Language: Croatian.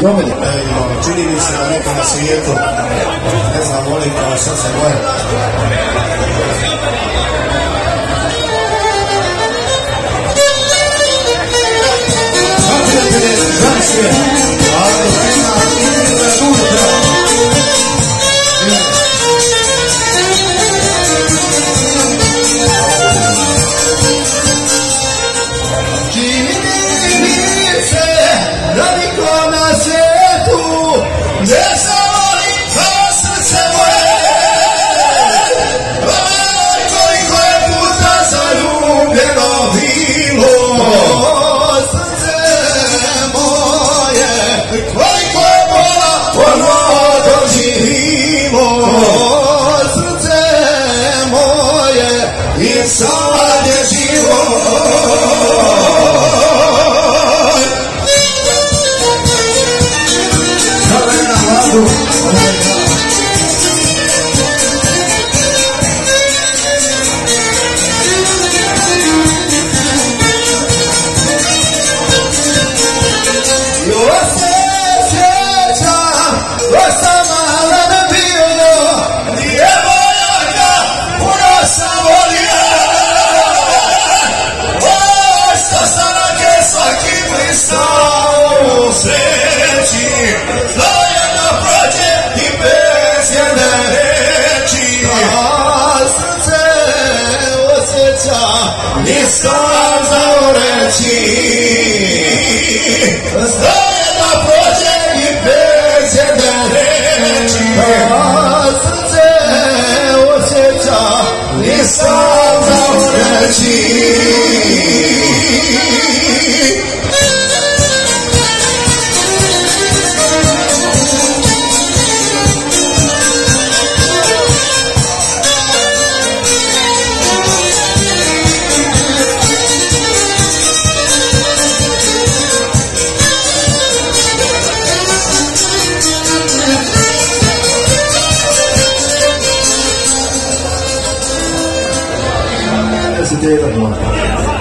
Dominika, čini mi se da neka na svijetu, ne znam, volim kao srce moje. Žan svijet, ali ima da šuti pravo. Sad je život kada je na vladu nisam znao reći stoje da prođe i bez jedne reči srce osjeća nisam znao reći Deva,